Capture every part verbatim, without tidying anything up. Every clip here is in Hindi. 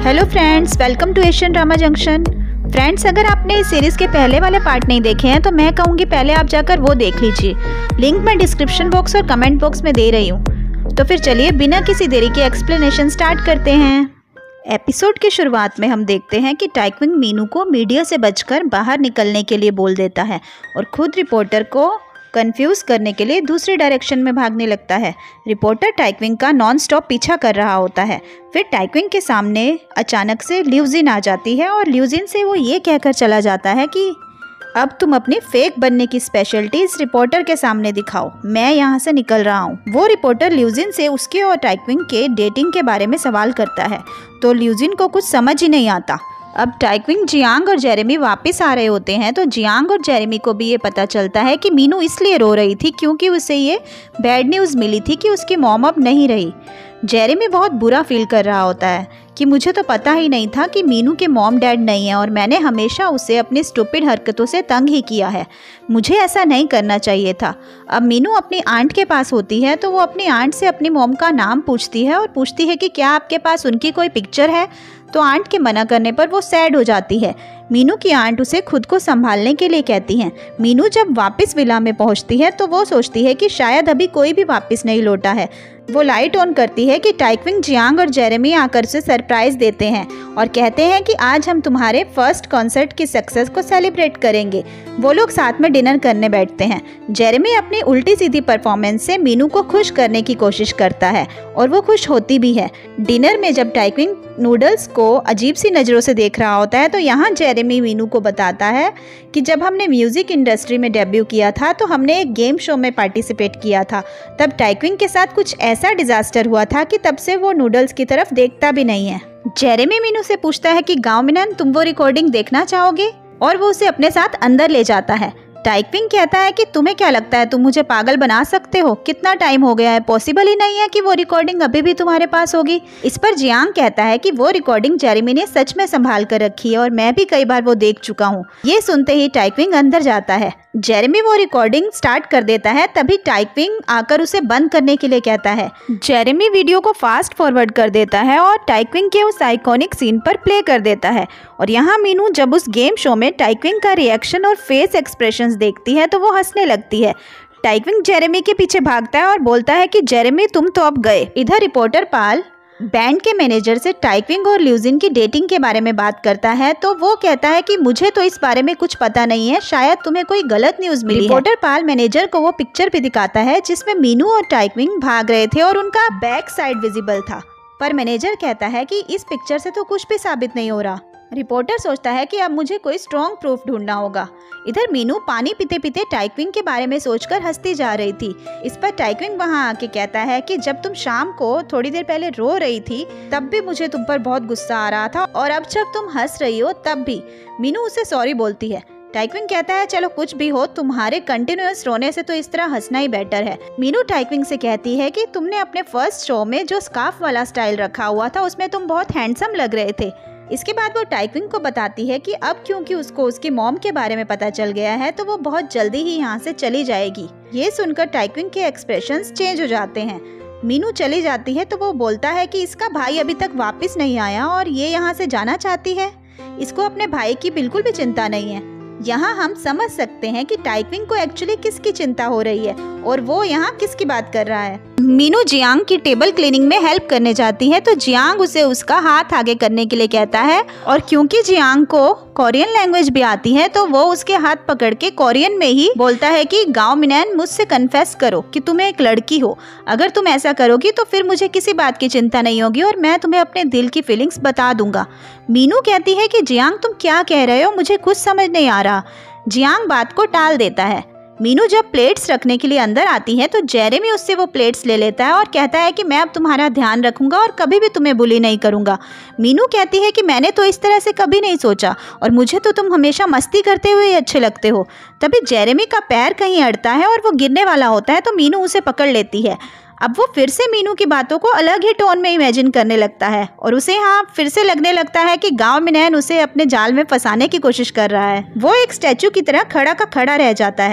Hello friends, welcome to Asian drama junction. Friends, अगर आपने इस सीरीज़ के पहले वाले पार्ट नहीं देखे हैं तो मैं कहूँगी पहले आप जाकर वो देख लीजिए। लिंक मैं डिस्क्रिप्शन बॉक्स और कमेंट बॉक्स में दे रही हूँ। तो फिर चलिए बिना किसी देरी के एक्सप्लेनेशन स्टार्ट करते हैं। एपिसोड की शुरुआत में हम देखते हैं कि टाइक्विंग मीनू को मीडिया से बचकर बाहर निकलने के लिए बोल देता है और खुद रिपोर्टर को कंफ्यूज करने के लिए दूसरी डायरेक्शन में भागने लगता है। रिपोर्टर टाइक्विंग का नॉन स्टॉप पीछा कर रहा होता है। फिर टाइक्विंग के सामने अचानक से ल्यूजिन आ जाती है और ल्यूजिन से वो ये कहकर चला जाता है कि अब तुम अपनी फेक बनने की स्पेशलिटी इस रिपोर्टर के सामने दिखाओ, मैं यहाँ से निकल रहा हूँ। वो रिपोर्टर ल्यूजिन से उसके और टाइक्विंग के डेटिंग के बारे में सवाल करता है तो ल्यूजिन को कुछ समझ ही नहीं आता। अब टाइक्विंग, जियांग और जेरेमी वापस आ रहे होते हैं तो जियांग और जेरेमी को भी ये पता चलता है कि मीनू इसलिए रो रही थी क्योंकि उसे ये बैड न्यूज़ मिली थी कि उसकी मॉम अब नहीं रही। जेरेमी बहुत बुरा फील कर रहा होता है कि मुझे तो पता ही नहीं था कि मीनू के मॉम डैड नहीं है और मैंने हमेशा उसे अपनी स्टूपिड हरकतों से तंग ही किया है। मुझे ऐसा नहीं करना चाहिए था। अब मीनू अपनी आंट के पास होती है तो वो अपनी आंट से अपनी मॉम का नाम पूछती है और पूछती है कि क्या आपके पास उनकी कोई पिक्चर है। तो आंट के मना करने पर वो सैड हो जाती है। मीनू की आंट उसे खुद को संभालने के लिए कहती हैं। मीनू जब वापस विला में पहुंचती है तो वो सोचती है कि शायद अभी कोई भी वापस नहीं लौटा है। वो लाइट ऑन करती है कि टाइक्विंग, जियांग और जेरेमी आकर उसे सरप्राइज देते हैं और कहते हैं कि आज हम तुम्हारे फर्स्ट कॉन्सर्ट की सक्सेस को सेलिब्रेट करेंगे। वो लोग साथ में डिनर करने बैठते हैं। जेरेमी अपनी उल्टी सीधी परफॉर्मेंस से मीनू को खुश करने की कोशिश करता है और वो खुश होती भी है। डिनर में जब टाइक्विंग नूडल्स को अजीब सी नज़रों से देख रहा होता है तो यहाँ जेरेमी मीनू को बताता है कि जब हमने म्यूज़िक इंडस्ट्री में डेब्यू किया था तो हमने एक गेम शो में पार्टिसिपेट किया था। तब टाइक्विंग के साथ कुछ ऐसा डिजास्टर हुआ था कि तब से वो नूडल्स की तरफ देखता भी नहीं है। जेरेमी मीनू से पूछता है कि गांव मिनन, तुम वो रिकॉर्डिंग देखना चाहोगे, और वो उसे अपने साथ अंदर ले जाता है। टाइक्विंग कहता है कि तुम्हें क्या लगता है तुम मुझे पागल बना सकते हो, कितना टाइम हो गया है, पॉसिबल ही नहीं है कि वो रिकॉर्डिंग अभी भी तुम्हारे पास होगी। इस पर जियांग कहता है कि वो रिकॉर्डिंग जेरेमी ने सच में संभाल कर रखी है और मैं भी कई बार वो देख चुका हूँ। ये सुनते ही टाइक्विंग अंदर जाता है। जेरेमी वो रिकॉर्डिंग स्टार्ट कर देता है, तभी टाइक्विंग आकर उसे बंद करने के लिए कहता है। जेरेमी वीडियो को फास्ट फॉरवर्ड कर देता है और टाइक्विंग के उस आइकॉनिक सीन पर प्ले कर देता है। और यहाँ मीनू जब उस गेम शो में टाइक्विंग का रिएक्शन और फेस एक्सप्रेशंस देखती है तो वो हंसने लगती है। टाइक्विंग जेरेमी के पीछे भागता है और बोलता है कि जेरेमी तुम तो अब गए। इधर रिपोर्टर पाल बैंड के मैनेजर से टाइक्विंग और ल्यूजिन की डेटिंग के बारे में बात करता है तो वो कहता है कि मुझे तो इस बारे में कुछ पता नहीं है, शायद तुम्हें कोई गलत न्यूज़ मिली है। रिपोर्टर पाल मैनेजर को वो पिक्चर भी दिखाता है जिसमें मीनू और टाइक्विंग भाग रहे थे और उनका बैक साइड विजिबल था, पर मैनेजर कहता है कि इस पिक्चर से तो कुछ भी साबित नहीं हो रहा। रिपोर्टर सोचता है कि अब मुझे कोई स्ट्रॉन्ग प्रूफ ढूंढना होगा। इधर मीनू पानी पीते पीते टाइक्विंग के बारे में सोचकर हंसती जा रही थी। इस पर टाइक्विंग वहां आके कहता है कि जब तुम शाम को थोड़ी देर पहले रो रही थी तब भी मुझे तुम पर बहुत गुस्सा आ रहा था और अब जब तुम हंस रही हो तब भी। मीनू उसे सॉरी बोलती है। टाइक्विंग कहता है चलो कुछ भी हो, तुम्हारे कंटिन्यूअस रोने से तो इस तरह हंसना ही बेटर है। मीनू टाइक्विंग से कहती है कि तुमने अपने फर्स्ट शो में जो स्कार्फ वाला स्टाइल रखा हुआ था उसमें तुम बहुत हैंडसम लग रहे थे। इसके बाद वो टाइक्विंग को बताती है कि अब क्योंकि उसको उसकी मॉम के बारे में पता चल गया है तो वो बहुत जल्दी ही यहाँ से चली जाएगी। ये सुनकर टाइक्विंग के एक्सप्रेशंस चेंज हो जाते हैं। मीनू चली जाती है तो वो बोलता है कि इसका भाई अभी तक वापस नहीं आया और ये यहाँ से जाना चाहती है। इसको अपने भाई की बिल्कुल भी चिंता नहीं है। यहाँ हम समझ सकते हैं कि टाइक्विंग को एक्चुअली किसकी चिंता हो रही है और वो यहाँ किसकी बात कर रहा है। मीनू जियांग की टेबल क्लीनिंग में हेल्प करने जाती है तो जियांग उसे उसका हाथ आगे करने के लिए कहता है और क्योंकि जियांग को कोरियन लैंग्वेज भी आती है तो वो उसके हाथ पकड़ के कोरियन में ही बोलता है कि गाओ मिनन, मुझसे कन्फेस करो कि तुम एक लड़की हो। अगर तुम ऐसा करोगी तो फिर मुझे किसी बात की चिंता नहीं होगी और मैं तुम्हें अपने दिल की फीलिंग्स बता दूंगा। मीनू कहती है कि जियांग तुम क्या कह रहे हो, मुझे कुछ समझ नहीं आ रहा। जियांग बात को टाल देता है। मीनू जब प्लेट्स रखने के लिए अंदर आती है तो जेरेमी उससे वो प्लेट्स ले लेता है और कहता है कि मैं अब तुम्हारा ध्यान रखूंगा और कभी भी तुम्हें बुली नहीं करूंगा। मीनू कहती है कि मैंने तो इस तरह से कभी नहीं सोचा और मुझे तो तुम हमेशा मस्ती करते हुए अच्छे लगते हो। तभी जेरेमी का पैर कहीं अड़ता है और वो गिरने वाला होता है तो मीनू उसे पकड़ लेती है। अब वो फिर से मीनू की बातों को अलग ही टोन में इमेजिन करने लगता है और उसे यहाँ फिर से लगने लगता है कि गांव मिनैन उसे अपने जाल में फंसाने की कोशिश कर रहा है। वो एक स्टैचू की तरह खड़ा का खड़ा रह जाता है।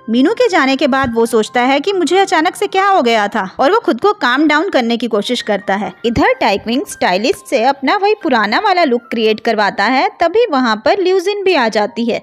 मीनू के जाने के बाद वो सोचता है कि मुझे अचानक से क्या हो गया था और वो खुद को काम डाउन करने की कोशिश करता है। इधर टाइक्विंग स्टाइलिस्ट से अपना वही पुराना वाला लुक क्रिएट करवाता है। तभी वहाँ पर ल्यूजिन भी आ जाती है।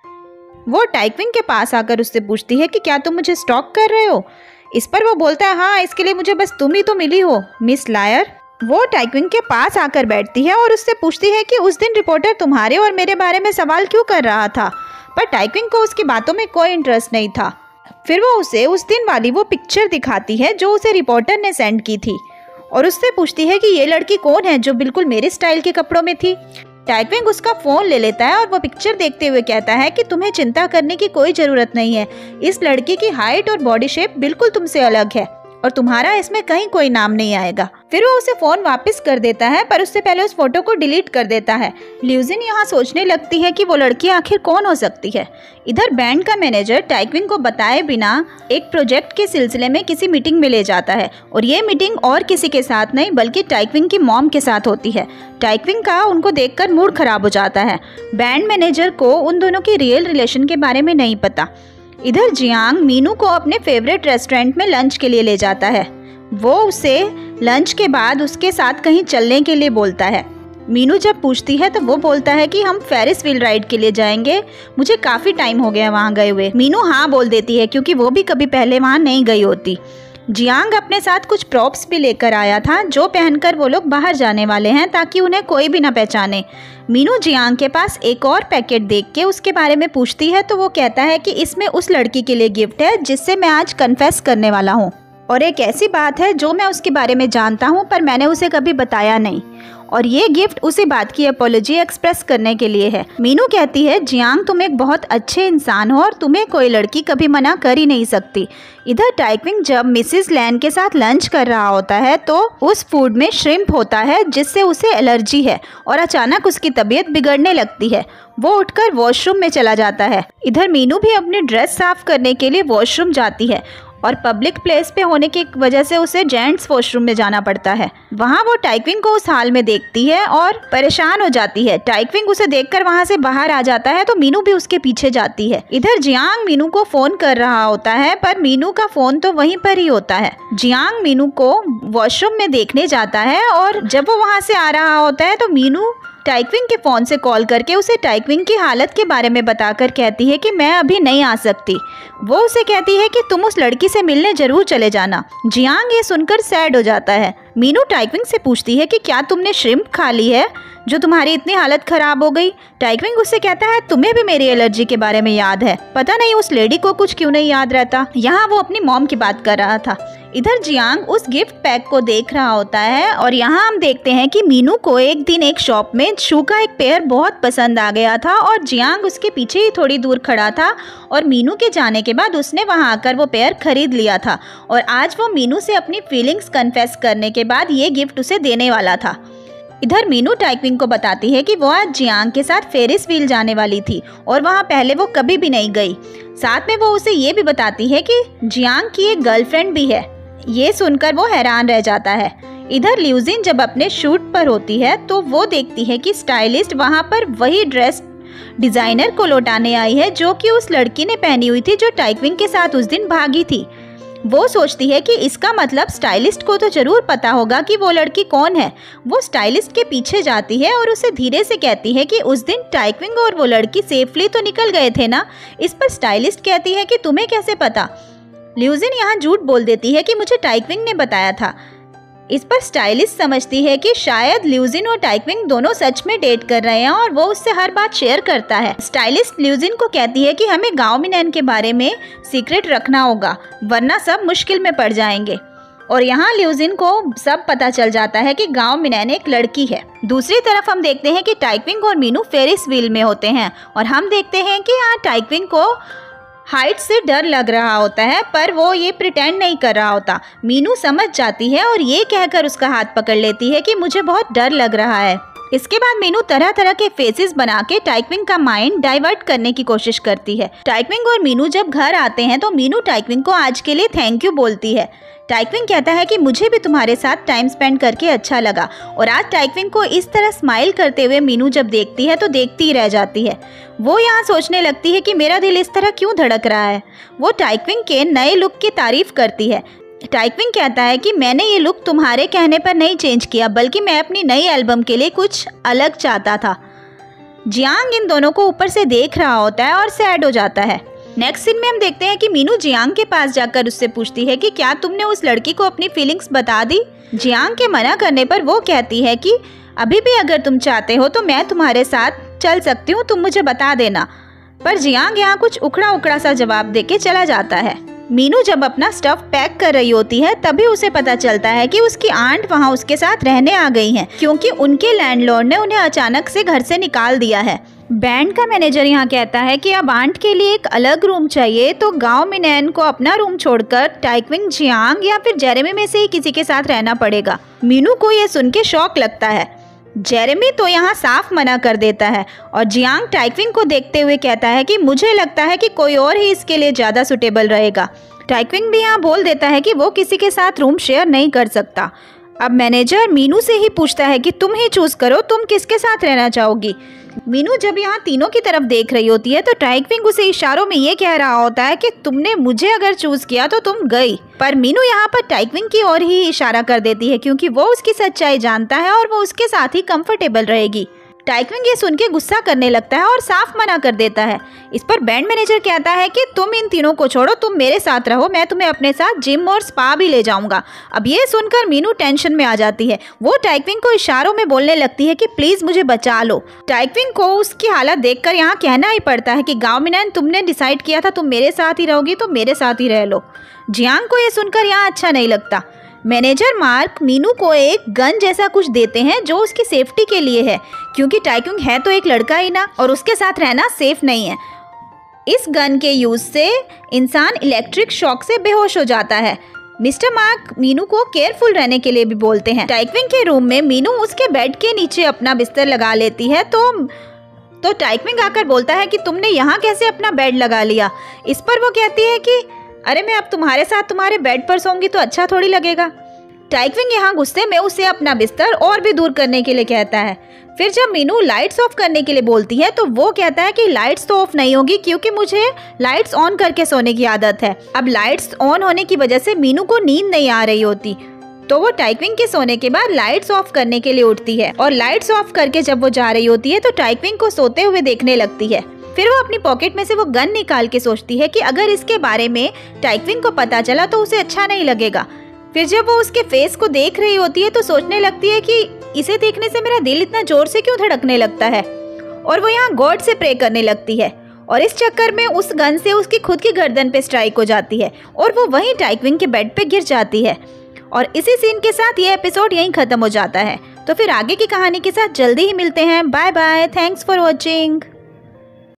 वो टाइक्विंग के पास आकर उससे पूछती है कि क्या तुम मुझे स्टॉक कर रहे हो। इस पर वो बोलता है हाँ, इसके लिए मुझे बस तुम ही तो मिली हो मिस लायर। वो टाइक्विंग के पास आकर बैठती है और उससे पूछती है कि उस दिन रिपोर्टर तुम्हारे और मेरे बारे में सवाल क्यों कर रहा था। पर टाइक्विंग को उसकी बातों में कोई इंटरेस्ट नहीं था। फिर वो उसे उस दिन वाली वो पिक्चर दिखाती है जो उसे रिपोर्टर ने सेंड की थी और उससे पूछती है कि ये लड़की कौन है जो बिल्कुल मेरे स्टाइल के कपड़ों में थी। टाइक्विंग उसका फ़ोन ले लेता है और वो पिक्चर देखते हुए कहता है कि तुम्हें चिंता करने की कोई ज़रूरत नहीं है। इस लड़की की हाइट और बॉडी शेप बिल्कुल तुमसे अलग है और तुम्हारा इसमें कहीं कोई नाम नहीं आएगा। फिर वो उसे फ़ोन वापस कर देता है, पर उससे पहले उस फोटो को डिलीट कर देता है। ल्यूजिन यहाँ सोचने लगती है कि वो लड़की आखिर कौन हो सकती है। इधर बैंड का मैनेजर टाइक्विंग को बताए बिना एक प्रोजेक्ट के सिलसिले में किसी मीटिंग में ले जाता है और ये मीटिंग और किसी के साथ नहीं बल्कि टाइक्विंग की मॉम के साथ होती है। टाइक्विंग का उनको देखकर मूड खराब हो जाता है। बैंड मैनेजर को उन दोनों की रियल रिलेशन के बारे में नहीं पता। इधर जियांग मीनू को अपने फेवरेट रेस्टोरेंट में लंच के लिए ले जाता है। वो उसे लंच के बाद उसके साथ कहीं चलने के लिए बोलता है। मीनू जब पूछती है तो वो बोलता है कि हम फेरिस व्हील राइड के लिए जाएंगे, मुझे काफ़ी टाइम हो गया वहाँ गए हुए। मीनू हाँ बोल देती है क्योंकि वो भी कभी पहले वहाँ नहीं गई होती। जियांग अपने साथ कुछ प्रॉप्स भी लेकर आया था जो पहनकर वो लोग बाहर जाने वाले हैं ताकि उन्हें कोई भी ना पहचाने। मीनू जियांग के पास एक और पैकेट देख के उसके बारे में पूछती है तो वो कहता है कि इसमें उस लड़की के लिए गिफ्ट है जिससे मैं आज कन्फेस करने वाला हूँ और एक ऐसी बात है जो मैं उसके बारे में जानता हूँ पर मैंने उसे कभी बताया नहीं और ये गिफ्ट उसी बात की अपॉलॉजी एक्सप्रेस करने के लिए है। मीनू कहती है जियांग तुम एक बहुत अच्छे इंसान हो और तुम्हें कोई लड़की कभी मना कर ही नहीं सकती। इधर टाइक्विंग जब मिसेस लैन के साथ लंच कर रहा होता है तो उस फूड में श्रिम्प होता है जिससे उसे एलर्जी है और अचानक उसकी तबीयत बिगड़ने लगती है। वो उठकर वॉशरूम में चला जाता है। इधर मीनू भी अपनी ड्रेस साफ करने के लिए वॉशरूम जाती है और पब्लिक प्लेस पे होने की वजह से उसे जेंट्स वॉशरूम में जाना पड़ता है। वहाँ वो टाइक्विंग को उस हाल में देखती है और परेशान हो जाती है। टाइक्विंग उसे देखकर वहाँ से बाहर आ जाता है तो मीनू भी उसके पीछे जाती है। इधर जियांग मीनू को फोन कर रहा होता है पर मीनू का फोन तो वहीं पर ही होता है। जियांग मीनू को वॉशरूम में देखने जाता है और जब वो वहाँ से आ रहा होता है तो मीनू टाइक्विंग के फ़ोन से कॉल करके उसे टाइक्विंग की हालत के बारे में बताकर कहती है कि मैं अभी नहीं आ सकती। वो उसे कहती है कि तुम उस लड़की से मिलने जरूर चले जाना। जियांग ये सुनकर सैड हो जाता है। मीनू टाइक्विंग से पूछती है कि क्या तुमने श्रिम्प खा ली है जो तुम्हारी इतनी हालत खराब हो गई। टाइक्विंग उससे कहता है तुम्हें भी मेरी एलर्जी के बारे में याद है, पता नहीं उस लेडी को कुछ क्यों नहीं याद रहता। यहाँ वो अपनी मॉम की बात कर रहा था। इधर जियांग उस गिफ्ट पैक को देख रहा होता है और यहाँ हम देखते हैं कि मीनू को एक दिन एक शॉप में शू का एक पेयर बहुत पसंद आ गया था और जियांग उसके पीछे ही थोड़ी दूर खड़ा था और मीनू के जाने के बाद उसने वहाँ आकर वो पेयर खरीद लिया था और आज वो मीनू से अपनी फीलिंग्स कन्फेस करने के बाद ये गिफ्ट उसे देने वाला था। इधर मीनू टाइक्विंग को बताती है कि वो आज जियांग के साथ फेरिस व्हील जाने वाली थी और वहाँ पहले वो कभी भी नहीं गई। साथ में वो उसे ये भी बताती है कि जियांग की एक गर्लफ्रेंड भी है। ये सुनकर वो हैरान रह जाता है। इधर ल्यूजिन जब अपने शूट पर होती है तो वो देखती है कि स्टाइलिस्ट वहाँ पर वही ड्रेस डिजाइनर को लौटाने आई है जो कि उस लड़की ने पहनी हुई थी जो टाइक्विंग के साथ उस दिन भागी थी। वो सोचती है कि इसका मतलब स्टाइलिस्ट को तो जरूर पता होगा कि वो लड़की कौन है। वो स्टाइलिस्ट के पीछे जाती है और उसे धीरे से कहती है कि उस दिन टाइक्विंग और वो लड़की सेफली तो निकल गए थे ना। इस पर स्टाइलिस्ट कहती है कि तुम्हें कैसे पता। ल्यूजिन यहाँ झूठ बोल देती है कि मुझे टाइक्विंग ने बताया था। इस पर स्टाइलिस्ट समझती है कि शायद ल्यूजिन और टाइक्विंग दोनों सच में डेट कर रहे हैं और वो उससे हर बात शेयर करता है। स्टाइलिस्ट ल्यूजिन को कहती है कि हमें गांव मिनैन के बारे में सीक्रेट रखना होगा वरना सब मुश्किल में पड़ जाएंगे। और यहाँ ल्यूजिन को सब पता चल जाता है कि गांव मिनैन एक लड़की है। दूसरी तरफ हम देखते हैं कि टाइक्विंग और मीनू फेरिस व्हील में होते हैं और हम देखते हैं कि यहाँ टाइक्विंग को हाइट से डर लग रहा होता है पर वो ये प्रिटेंड नहीं कर रहा होता। मीनू समझ जाती है और ये कहकर उसका हाथ पकड़ लेती है कि मुझे बहुत डर लग रहा है। इसके बाद मीनू तरह तरह के फेसेस बना के टाइक्विंग का माइंड डाइवर्ट करने की कोशिश करती है। टाइक्विंग और मीनू जब घर आते हैं तो मीनू टाइक्विंग को आज के लिए थैंक यू बोलती है। टाइक्विंग कहता है कि मुझे भी तुम्हारे साथ टाइम स्पेंड करके अच्छा लगा, और आज टाइक्विंग को इस तरह स्माइल करते हुए मीनू जब देखती है तो देखती ही रह जाती है। वो यहाँ सोचने लगती है कि मेरा दिल इस तरह क्यों धड़क रहा है। वो टाइक्विंग के नए लुक की तारीफ करती है। टाइक्विंग कहता है कि मैंने ये लुक तुम्हारे कहने पर नहीं चेंज किया, बल्कि मैं अपनी नई एल्बम के लिए कुछ अलग चाहता था। जियांग इन दोनों को ऊपर से देख रहा होता है और सैड हो जाता है। नेक्स्ट सीन में हम देखते हैं कि मीनू जियांग के पास जाकर उससे पूछती है कि क्या तुमने उस लड़की को अपनी फीलिंग्स बता दी। जियांग के मना करने पर वो कहती है कि अभी भी अगर तुम चाहते हो तो मैं तुम्हारे साथ चल सकती हूँ, तुम मुझे बता देना। पर जियांग यहाँ कुछ उखड़ा उखड़ा सा जवाब देके चला जाता है। मीनू जब अपना स्टफ पैक कर रही होती है तभी उसे पता चलता है कि उसकी आंट वहाँ उसके साथ रहने आ गई हैं, क्योंकि उनके लैंडलॉर्ड ने उन्हें अचानक से घर से निकाल दिया है। बैंड का मैनेजर यहाँ कहता है कि अब आंट के लिए एक अलग रूम चाहिए, तो गांव मिनैन को अपना रूम छोड़कर टाइक्विंग, जियांग या फिर जेरेमी में से ही किसी के साथ रहना पड़ेगा। मीनू को यह सुन के शौक लगता है। जेरेमी तो यहाँ साफ मना कर देता है और जियांग टाइक्विंग को देखते हुए कहता है कि मुझे लगता है कि कोई और ही इसके लिए ज़्यादा सुटेबल रहेगा। टाइक्विंग भी यहाँ बोल देता है कि वो किसी के साथ रूम शेयर नहीं कर सकता। अब मैनेजर मीनू से ही पूछता है कि तुम ही चूज करो, तुम किसके साथ रहना चाहोगी। मीनू जब यहाँ तीनों की तरफ देख रही होती है तो टाइक्विंग उसे इशारों में ये कह रहा होता है कि तुमने मुझे अगर चूज किया तो तुम गई। पर मीनू यहाँ पर टाइक्विंग की ओर ही इशारा कर देती है, क्योंकि वो उसकी सच्चाई जानता है और वो उसके साथ ही कंफर्टेबल रहेगी। टाइक्विंग ये सुन के गुस्सा करने लगता है और साफ मना कर देता है। इस पर बैंड मैनेजर कहता है कि तुम इन तीनों को छोड़ो, तुम मेरे साथ रहो, मैं तुम्हें अपने साथ जिम और स्पा भी ले जाऊंगा। अब ये सुनकर मीनू टेंशन में आ जाती है। वो टाइक्विंग को इशारों में बोलने लगती है कि प्लीज मुझे बचा लो। टाइक्विंग को उसकी हालत देखकर यहाँ कहना ही पड़ता है कि गाँव मिनैन, तुमने डिसाइड किया था तुम मेरे साथ ही रहोगी तो मेरे साथ ही रह लो। जियांग को ये सुनकर यहाँ अच्छा नहीं लगता। मैनेजर मार्क मीनू को एक गन जैसा कुछ देते हैं जो उसकी सेफ्टी के लिए है, क्योंकि टाइक्विंग है तो एक लड़का ही ना, और उसके साथ रहना सेफ नहीं है। इस गन के यूज से इंसान इलेक्ट्रिक शॉक से बेहोश हो जाता है। मिस्टर मार्क मीनू को केयरफुल रहने के लिए भी बोलते हैं। टाइक्विंग के रूम में मीनू उसके बेड के नीचे अपना बिस्तर लगा लेती है तो तो टाइक्विंग आकर बोलता है कि तुमने यहाँ कैसे अपना बेड लगा लिया। इस पर वो कहती है कि अरे मैं अब तुम्हारे साथ तुम्हारे बेड पर सोऊंगी तो अच्छा थोड़ी लगेगा। टाइक्विंग यहाँ गुस्से में उसे अपना बिस्तर और भी दूर करने के लिए कहता है। फिर जब मीनू लाइट्स ऑफ करने के लिए बोलती है तो वो कहता है कि लाइट्स तो ऑफ नहीं होगी, क्योंकि मुझे लाइट्स ऑन करके सोने की आदत है। अब लाइट्स ऑन होने की वजह से मीनू को नींद नहीं आ रही होती, तो वो टाइक्विंग के सोने के बाद लाइट्स ऑफ करने के लिए उठती है, और लाइट्स ऑफ करके जब वो जा रही होती है तो टाइक्विंग को सोते हुए देखने लगती है। फिर वो अपनी पॉकेट में से वो गन निकाल के सोचती है कि अगर इसके बारे में टाइक्विंग को पता चला तो उसे अच्छा नहीं लगेगा। फिर जब वो उसके फेस को देख रही होती है तो सोचने लगती है कि इसे देखने से मेरा दिल इतना जोर से क्यों धड़कने लगता है, और वो यहाँ गॉड से प्रे करने लगती है। और इस चक्कर में उस गन से उसकी खुद की गर्दन पे स्ट्राइक हो जाती है और वो वहीं टाइक्विंग के बेड पे गिर जाती है। और इसी सीन के साथ ये एपिसोड यहीं खत्म हो जाता है। तो फिर आगे की कहानी के साथ जल्दी ही मिलते हैं। Bye bye, thanks for watching.